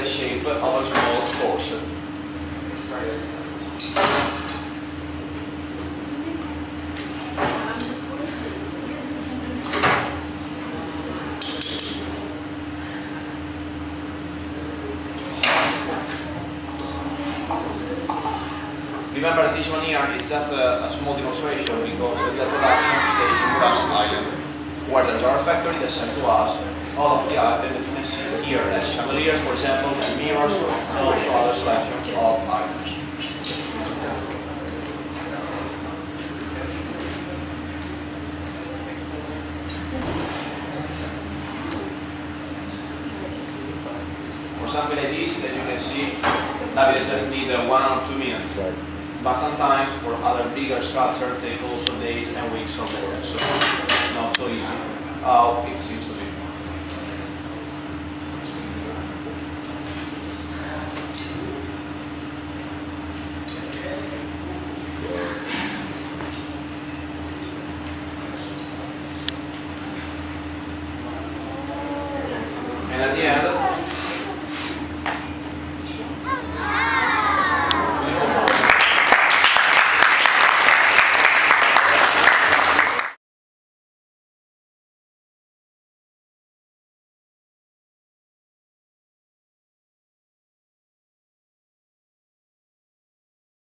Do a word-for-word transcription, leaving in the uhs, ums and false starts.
the shape of a small course. Remember, this one here is just a, a small demonstration because we are production stage in Grass Island, where there's our factory that sent to us all of the items that you can see here, as chandeliers, for example, and mirrors, and also other selections of items. For something like this, as you can see, that it just need uh, one or two minutes. Right. But sometimes for other bigger sculptures take also days and weeks or more, so it's not so easy. Uh, it seems to be.